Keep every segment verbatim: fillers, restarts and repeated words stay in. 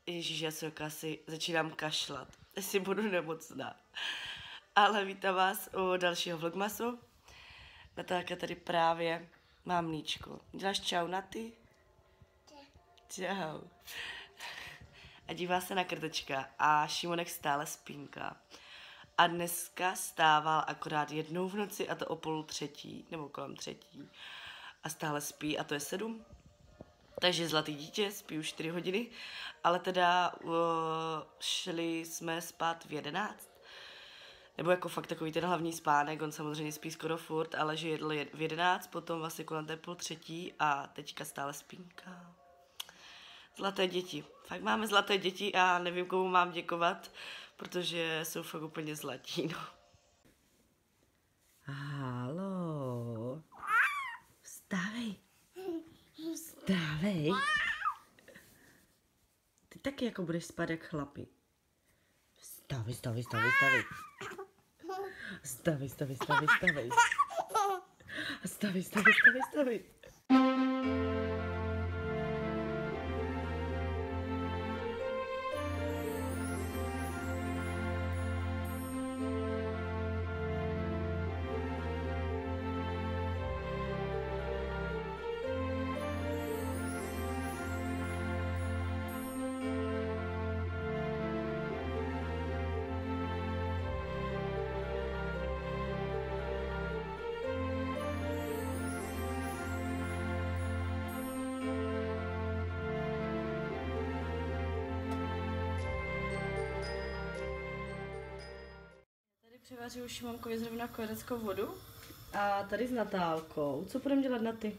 Ježíš, já se asi začínám kašlat, jestli budu nemocná. Ale vítám vás u dalšího vlogmasu. Natálka tady právě má mlíčko. Děláš čau na ty? Čau. A dívá se na krtečka a Šimonek stále spínká. A dneska stával akorát jednou v noci a to o půl třetí, nebo kolem třetí. A stále spí a to je sedm. Takže zlatý dítě, spí už čtyři hodiny, ale teda uh, šli jsme spát v jedenáct. Nebo jako fakt takový ten hlavní spánek, on samozřejmě spí skoro furt, ale že jedl v jedenáct, potom vlastně kolem té půl třetí a teďka stále spínká. Zlaté děti. Fakt máme zlaté děti a nevím, komu mám děkovat, protože jsou fakt úplně zlatí, no. Haló. Vstávej. Vstávej. Ty taky jako budeš spát jak chlapi. Vstávej, vstávej, vstávej, vstávej. Vstávej, vstávej, vstávej, vstávej. Vstávej, vstávej, vstávej, vstávej. Převařuju Šimonkovi zrovna kojeneckou vodu a tady s Natálkou. Co budeme dělat na ty?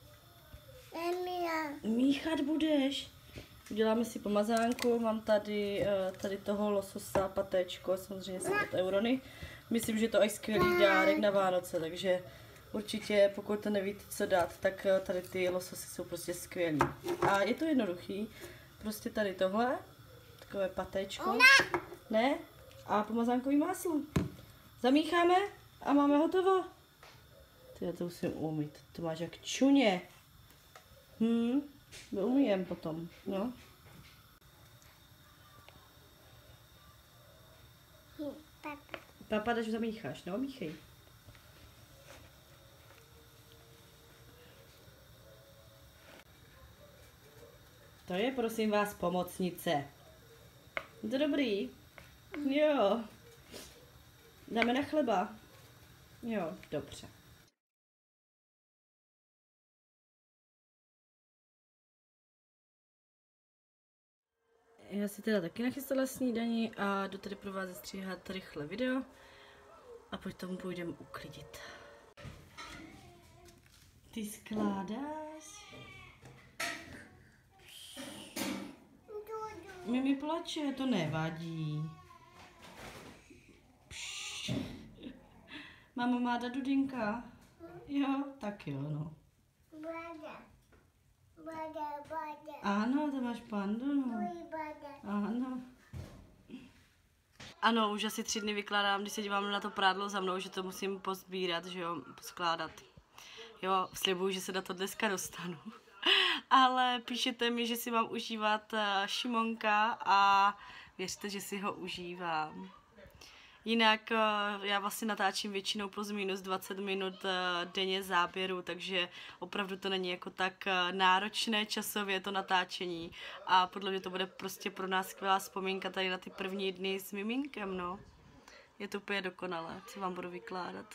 Míchat budeš. Uděláme si pomazánku, mám tady, tady toho lososa, patéčko, samozřejmě jsem od Eurony. Myslím, že to je skvělý dárek na Vánoce, takže určitě pokud to nevíte, co dát, tak tady ty lososy jsou prostě skvělý. A je to jednoduchý, prostě tady tohle, takové patéčko, ne? A pomazánkový máslo. Zamícháme a máme hotovo. Ty, já to musím umýt. To máš jak čuně. Hm, to umíjem potom, no. Papa. Papa, když zamícháš, no, míchej. To je, prosím vás, pomocnice. Je to dobrý? Jo. Dáme na chleba? Jo, dobře. Já si teda taky nachystala snídani a jdu tady pro vás zestříhat rychle video a potom půjdeme uklidit. Ty skládáš? Mimi plače, to nevadí. Máma má dát dudinka? Jo, tak jo, no. Ano, to máš pandu, no. Ano. Ano, už asi tři dny vykládám, když se dívám na to prádlo za mnou, že to musím pozbírat, že jo, poskládat. Jo, slibuju, že se na to dneska dostanu. Ale píšete mi, že si mám užívat Šimonka a věřte, že si ho užívám. Jinak já vlastně natáčím většinou plus minus dvacet minut denně záběru, takže opravdu to není jako tak náročné časově to natáčení a podle mě to bude prostě pro nás skvělá vzpomínka tady na ty první dny s miminkem, no. Je to úplně dokonalé, co vám budu vykládat.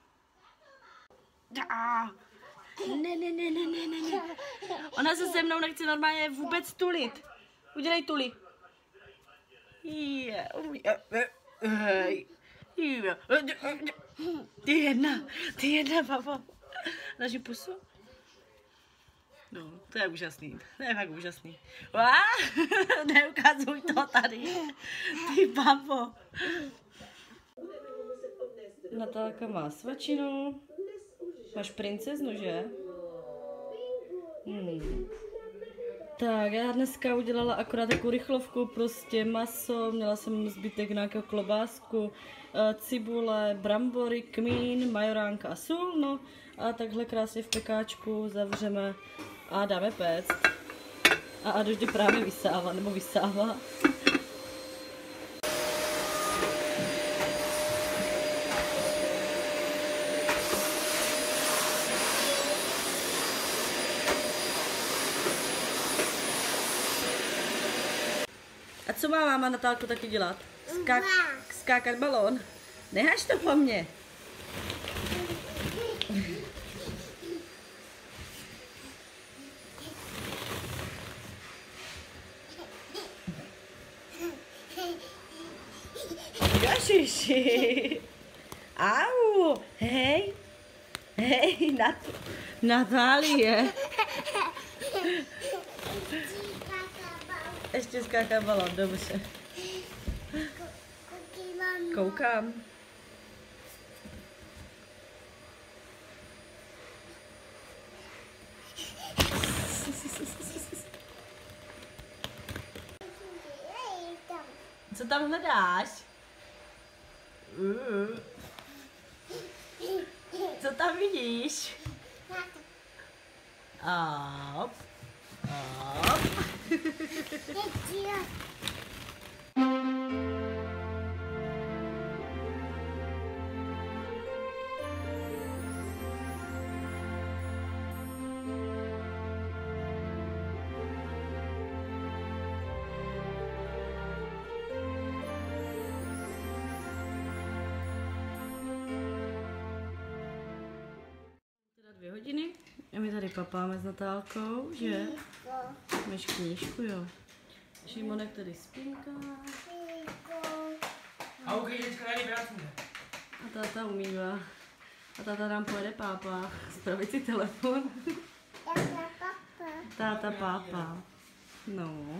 Ne, ne, ne, ne, ne, ne, ne. Ona se se mnou nechce normálně vůbec tulit. Udělej tuli. Yeah. Ty jedna, ty jedna, papo. Dáš pusu? No, to je úžasný, to je fakt úžasný. Neukazuj to tady, ty papo. Natálka má svačinu. Máš princeznu, že? Hmm. Tak, já dneska udělala akorát takovou rychlovku, prostě maso, měla jsem zbytek nějakého klobásku, cibule, brambory, kmín, majoránka a sůl, no a takhle krásně v pekáčku zavřeme a dáme péct. A Adoš právě vysává, nebo vysává. A co má máma Natálko taky dělat? Skák, skákat balón? Nehaž to po mně. Ježiši. Au. Hej. Hej, Nat Natálie. Ještě skáká balón, dobře. Koukám. Co tam hledáš? Uh. Co tam vidíš? Op. Op. Dvě hodiny a my tady papáme s Natálkou, že? Máš knížku, jo. Šimonek tady spinká. A OK, děcka tady pracuje. A táta umývá. A táta nám pojede pápa. Spravit si telefon. Táta pápa. No.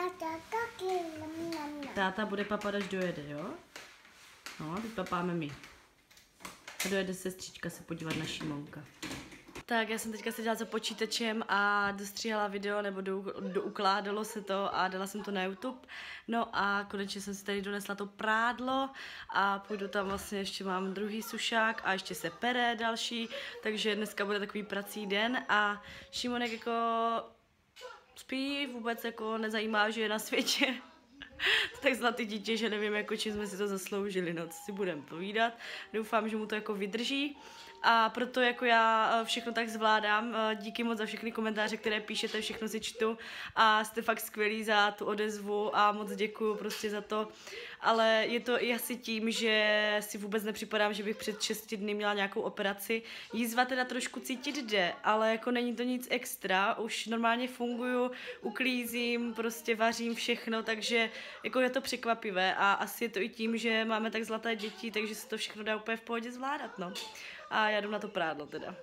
Táta bude papat, až dojede, jo? No, teď papáme my. A dojede sestřička se podívat na Šimonka. Tak já jsem teďka seděla za počítačem a dostříhala video, nebo do, doukládalo se to a dala jsem to na YouTube. No a konečně jsem si tady donesla to prádlo a půjdu tam vlastně, ještě mám druhý sušák a ještě se pere další, takže dneska bude takový prací den a Šimonek jako spí, vůbec jako nezajímá, že je na světě. Tak zlatý dítě, že nevím, jako čím jsme si to zasloužili, no co si budeme povídat. Doufám, že mu to jako vydrží. A proto jako já všechno tak zvládám. Díky moc za všechny komentáře, které píšete, všechno si čtu a jste fakt skvělí za tu odezvu a moc děkuju prostě za to. Ale je to i asi tím, že si vůbec nepřipadám, že bych před šesti dny měla nějakou operaci. Jízva teda trošku cítit jde, ale jako není to nic extra. Už normálně funguju, uklízím, prostě vařím všechno, takže jako je to překvapivé a asi je to i tím, že máme tak zlaté děti, takže se to všechno dá úplně v pohodě zvládat, no. A já jdu na to prádlo teda.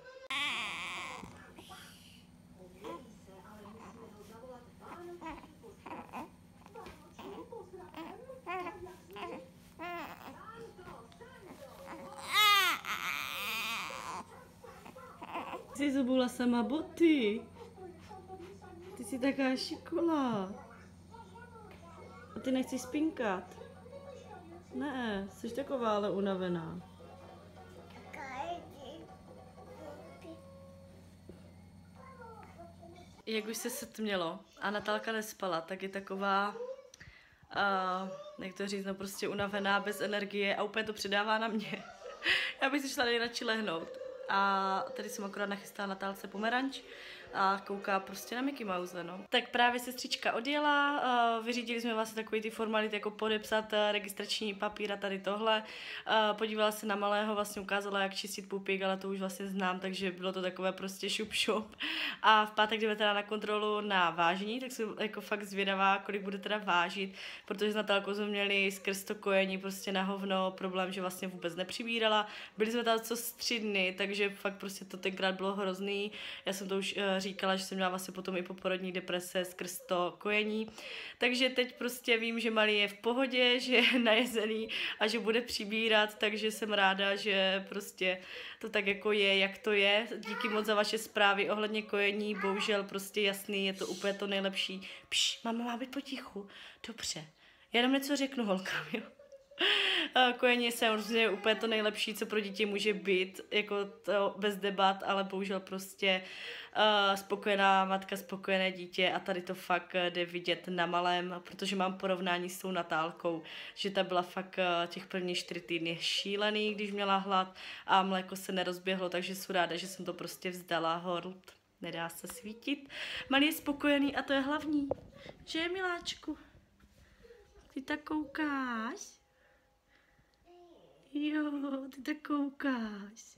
Jsi zobula sama boty. Ty jsi taká šikola. A ty nechceš spinkat? Ne, jsi taková ale unavená. Jak už se setmělo a Natálka nespala, tak je taková, uh, jak to říct, no prostě unavená, bez energie a úplně to předává na mě. Já bych si šla nejradši lehnout. A tady jsem akorát nachystala Natálce pomeranč a kouká prostě na Mickey Mouse, no. Tak právě sestřička odjela, uh, vyřídili jsme vlastně takový ty formality, jako podepsat uh, registrační papír a tady tohle. Uh, podívala se na malého, vlastně ukázala, jak čistit pupík, ale to už vlastně znám, takže bylo to takové prostě šup šup. A v pátek jdeme teda na kontrolu na vážení, tak jsem jako fakt zvědavá, kolik bude teda vážit, protože s Natálkou jsme měli skrz to kojení prostě na hovno problém, že vlastně vůbec nepřibírala. Byli jsme tam co tři dny, takže fakt prostě to tenkrát bylo hrozný. Já jsem to už uh, říkala, že jsem měla vlastně potom i poporodní deprese skrz to kojení. Takže teď prostě vím, že malý je v pohodě, že je najezený a že bude přibírat, takže jsem ráda, že prostě to tak jako je, jak to je. Díky moc za vaše zprávy ohledně kojení, bohužel prostě jasný, je to úplně to nejlepší. Pš, mama má být potichu. Dobře. Já jenom něco řeknu holkám, jo. Kojení je samozřejmě úplně to nejlepší, co pro dítě může být, jako to bez debat, ale bohužel prostě uh, spokojená matka, spokojené dítě a tady to fakt jde vidět na malém, protože mám porovnání s tou Natálkou, že ta byla fakt uh, těch prvních čtyři týdny šílený, když měla hlad a mléko se nerozběhlo, takže jsem ráda, že jsem to prostě vzdala hold. Nedá se svítit. Malý je spokojený a to je hlavní. Že, miláčku? Ty tak koukáš? Jo, ty tak koukáš.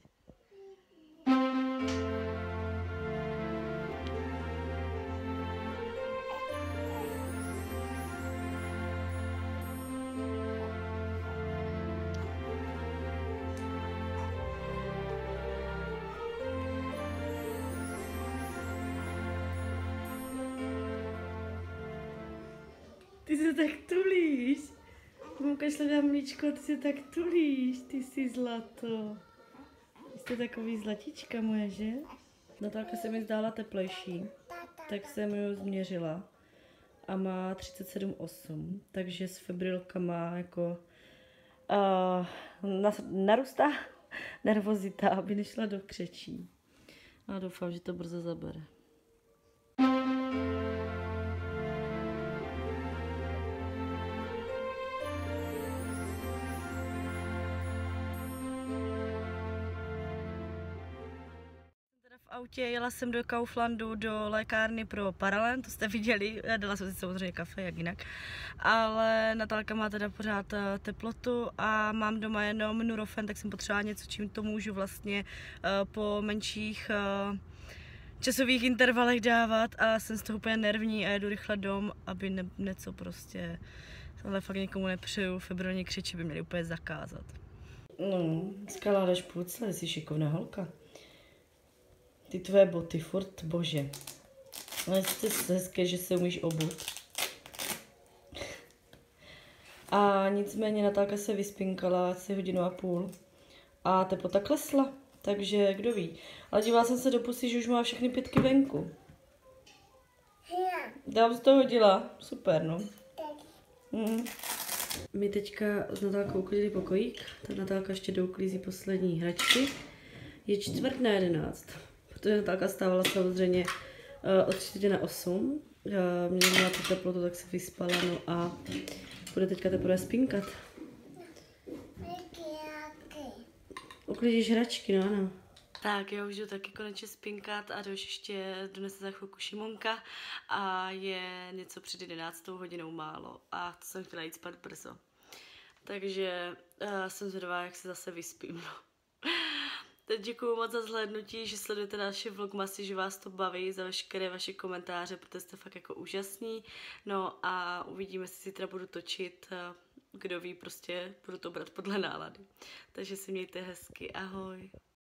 Ty se tak tulíš. Koukáš na mlíčko, ty se tak tulíš, ty jsi zlato. Ty jste takový zlatička moje, že? Natálka se mi zdála teplejší, tak jsem ji změřila a má třicet sedm celá osm, takže s febrilkama jako uh, narůstá nervozita, aby nešla do křečí. A doufám, že to brzo zabere. V autě jela jsem do Kauflandu, do lékárny pro Paralen, to jste viděli, dala jsem si samozřejmě kafe, jak jinak. Ale Natálka má teda pořád teplotu a mám doma jenom Nurofen, tak jsem potřebovala něco, čím to můžu vlastně po menších časových intervalech dávat a jsem z toho úplně nervní a jedu rychle dom, aby ne, něco prostě, ale fakt někomu nepřeju, febrilní křiči by měli úplně zakázat. No, skládáš půlce, jsi šikovná holka. Ty tvoje boty, furt, bože. Ale jste hezké, že se umíš obut. A nicméně Natálka se vyspinkala asi hodinu a půl. A teplota klesla, takže kdo ví. Ale dívala jsem se do pusy, že už má všechny pětky venku. Dám z toho hodila, super no. Mm. My teďka s Natálkou uklidili pokojík, tak Natálka ještě douklízí poslední hračky. Je čtvrt na jedenáct. Protože Natálka stávala samozřejmě uh, od čtyři na osm. Uh, měla tu teplotu, tak se vyspala, no a bude teďka teprve spinkat. Uklidíš hračky, no ano. Tak já už jdu taky konečně spinkat a už ještě donese za chvilku Šimonka a je něco před jedenáctou hodinou málo a to jsem chtěla jít spát brzo. Takže uh, jsem zvědavá, jak se zase vyspím. Teď děkuju moc za zhlédnutí, že sledujete naše vlogmasy, že vás to baví, za veškeré vaše komentáře, protože jste fakt jako úžasný. No a uvidíme, jestli si teda budu točit, kdo ví, prostě budu to brát podle nálady. Takže si mějte hezky, ahoj.